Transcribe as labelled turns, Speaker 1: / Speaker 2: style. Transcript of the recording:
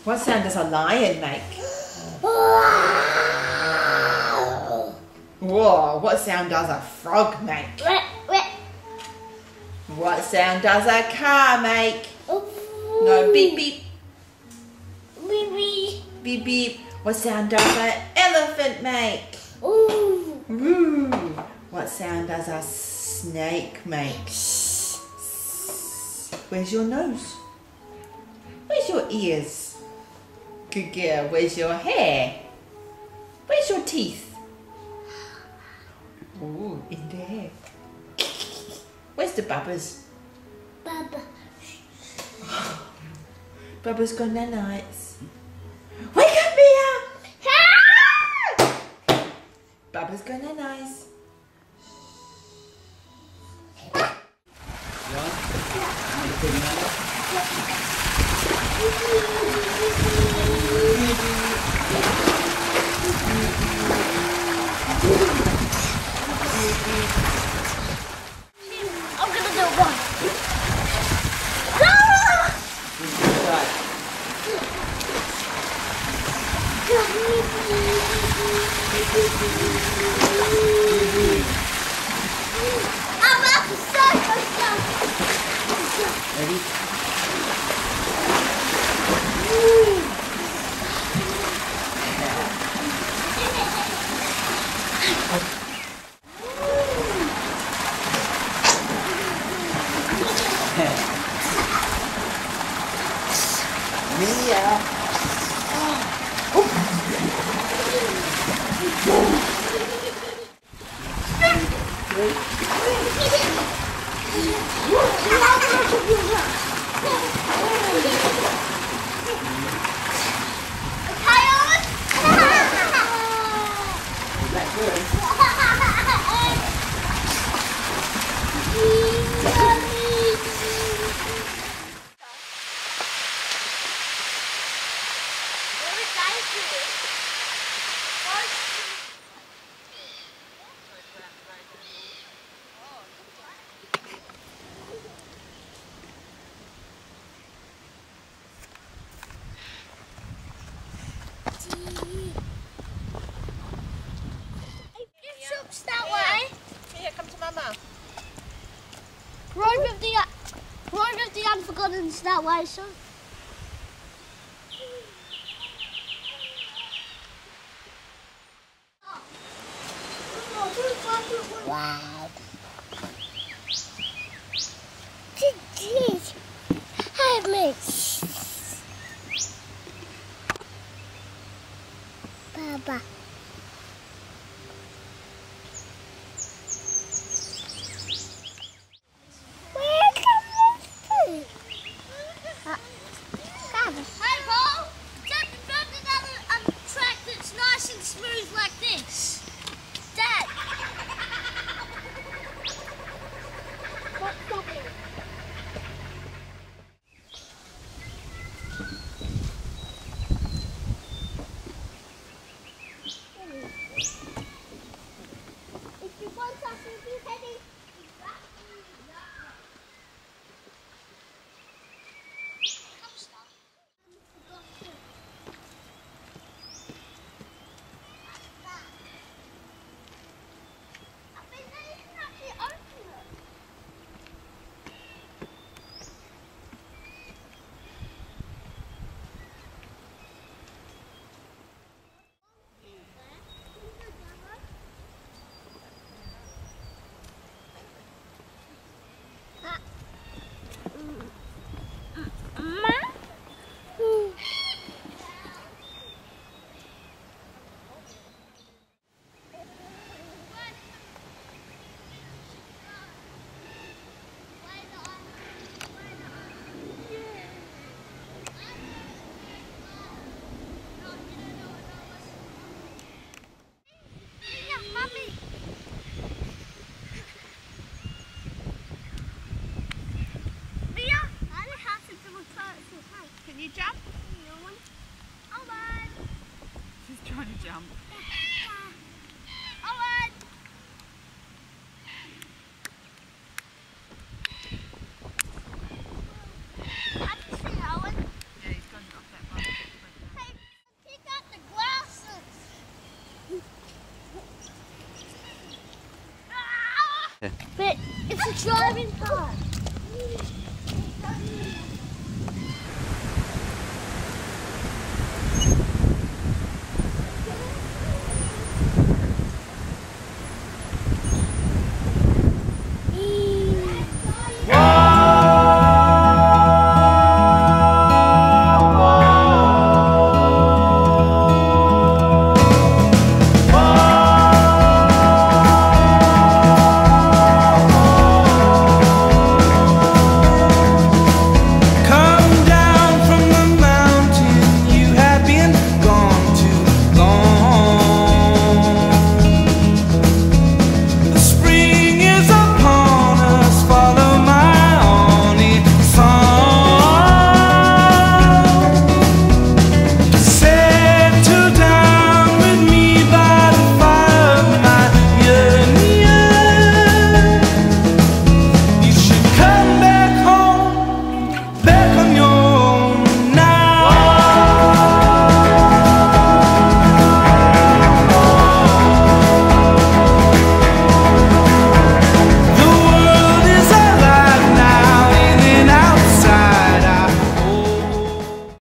Speaker 1: What sound does a lion make? Whoa, what sound does a frog make? What sound does a car make? No, beep beep. Beep beep. What sound does an elephant make? Ooh. What sound does a snake make? Where's your nose? Where's your ears? Good girl. Where's your hair? Where's your teeth? Ooh, in there. Where's the bubbers? Bubba's got nanites. Wake up, Mia! Bubba's got nanites.
Speaker 2: I'm gonna do one. I'm about to start myself.
Speaker 1: Ready? Mia.
Speaker 2: That way.
Speaker 1: Here, come to Mama.
Speaker 2: Road of the Unforgotten's that way, son. Wow. Hey, Mitch. Baba. Smooth like this. Dad! What's that? If you want something, be ready.
Speaker 1: Can you jump?
Speaker 2: Alright.
Speaker 1: She's trying to jump.
Speaker 2: Alright. I can see Owen.
Speaker 1: Yeah, he's gone off that bike.
Speaker 2: driving car.